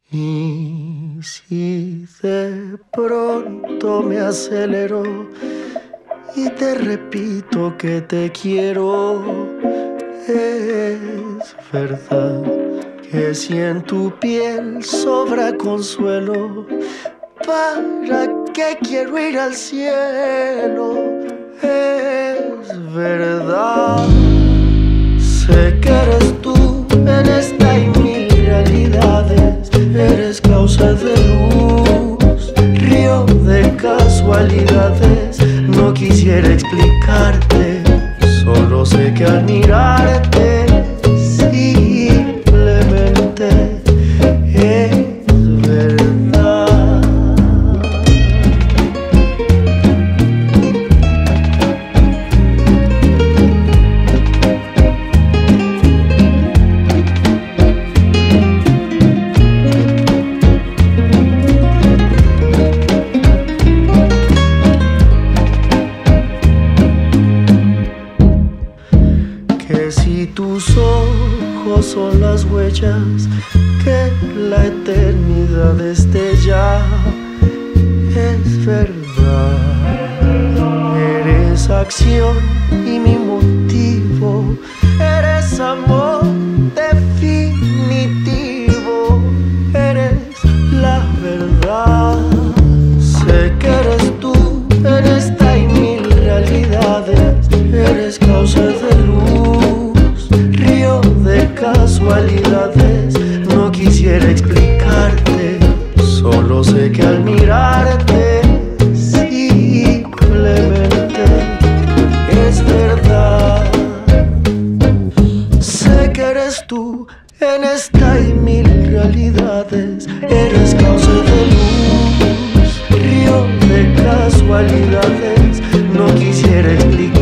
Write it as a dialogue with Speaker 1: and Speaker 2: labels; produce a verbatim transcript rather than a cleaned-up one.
Speaker 1: Y si de pronto me acelero y te repito que te quiero, es verdad que si en tu piel sobra consuelo, ¿para qué quiero ir al cielo? Es verdad, sé que eres tú en esta y mil realidades. Eres causa de luz, río de casualidades. No quisiera explicarte, solo sé que al mirarte simplemente es verdad. Que si tus ojos son las huellas que la eternidad destella, es verdad. Eres acción y mi motivo, eres amor definitivo, eres la verdad. Sé que eres tú en esta y mil realidades, eres causa de luz, río de casualidades. No quisiera explicarte, solo sé que al mirarte simplemente es verdad. Sé que eres tú en esta y mil realidades, eres causa de luz, río de casualidades. No quisiera explicar